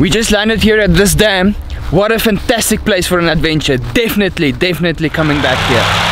We just landed here at this dam. What a fantastic place for an adventure. Definitely coming back here.